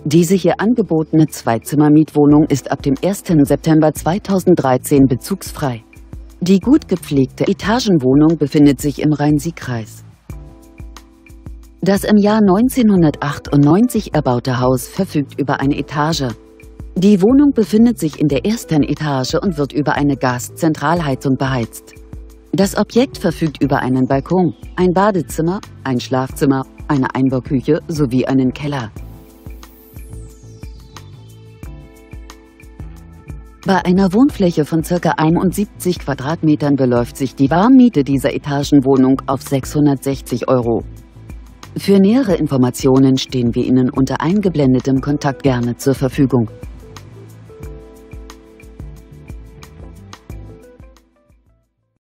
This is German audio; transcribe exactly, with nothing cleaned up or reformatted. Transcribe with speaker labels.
Speaker 1: Diese hier angebotene Zweizimmer-Mietwohnung ist ab dem ersten September zweitausenddreizehn bezugsfrei. Die gut gepflegte Etagenwohnung befindet sich im Rhein-Sieg-Kreis. Das im Jahr neunzehnhundertachtundneunzig erbaute Haus verfügt über eine Etage. Die Wohnung befindet sich in der ersten Etage und wird über eine Gaszentralheizung beheizt. Das Objekt verfügt über einen Balkon, ein Badezimmer, ein Schlafzimmer, eine Einbauküche sowie einen Keller. Bei einer Wohnfläche von ca. einundsiebzig Quadratmetern beläuft sich die Warmmiete dieser Etagenwohnung auf sechshundertsechzig Euro. Für nähere Informationen stehen wir Ihnen unter eingeblendetem Kontakt gerne zur Verfügung.